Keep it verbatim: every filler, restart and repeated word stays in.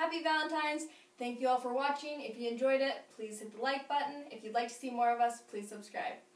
Happy Valentine's. Thank you all for watching. If you enjoyed it, please hit the like button. If you'd like to see more of us, please subscribe.